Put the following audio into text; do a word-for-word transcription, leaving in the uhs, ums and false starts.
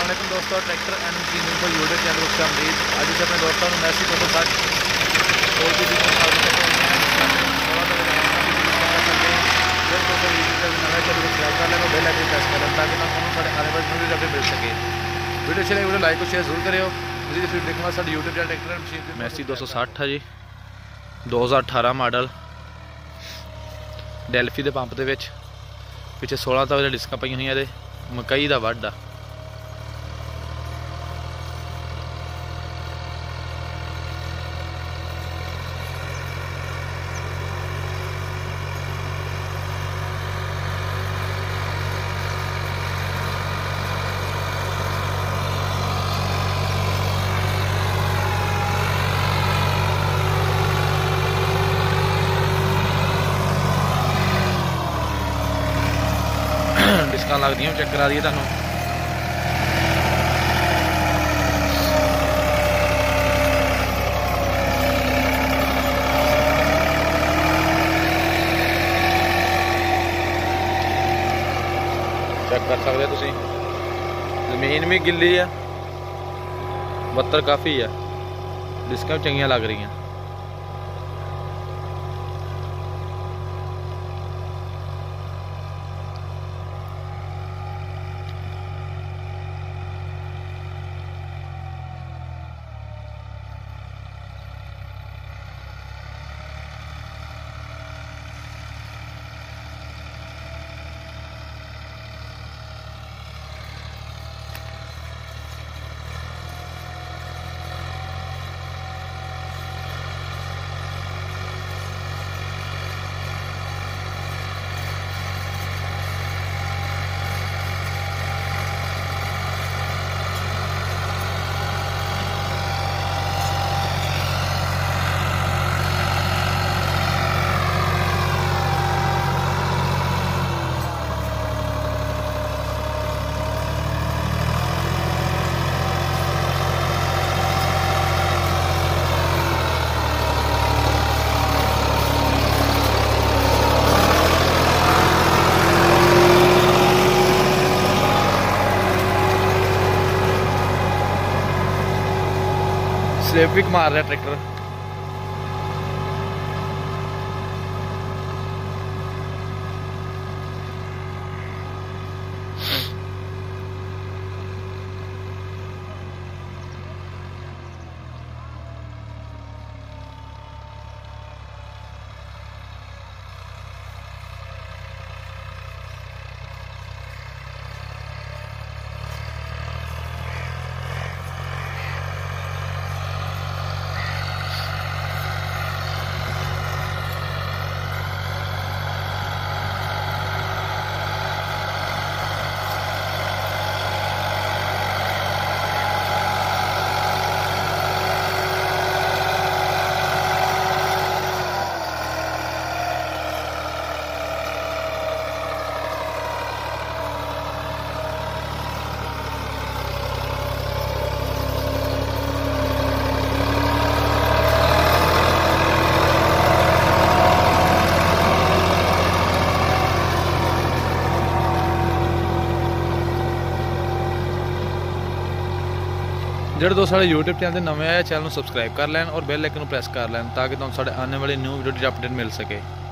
अस्सलाम वालेकुम दोस्तों, ट्रैक्टर एंड मशीन को यूट्यूब चैनल को खुशामदीद। आज से अपने दोस्तों को मैसी दो सौ साठ और भी दोस्तों सब्सक्राइब कर लेना, बेल आइकन प्रेस कर लेना ताकि तुहानू साडे आने वाले वीडियो अपडेट मिल सके। वीडियो अच्छी लगे वीडियो लाइक और शेयर जरूर करियो। जी फिर देखना साडे YouTube channel tractor and machine Massey दो सौ साठ है जी, दो हज़ार अठारह मॉडल डेल्फी के पंप के पिछे सोलह तो डिस्क पई हुई मकई का वड आ। डिस्कां लगदियां चेक करा दिए तुहानू। चेक कर सकते तुसीं, जमीन भी गिल्ली है, बत्तर काफ़ी है, डिस्कां भी चंगियां लग रही हैं। स्लिप भी मार रहा ट्रैक्टर। ਜਿਹੜੇ दोस्त साढ़े यूट्यूब चैनल नवे आए चैनल सब्सक्राइब कर लैन और बेल आइकन प्रेस कर लैन ताकि तुहानू साडे आने वाली न्यू वीडियो की अपडेट मिल सके।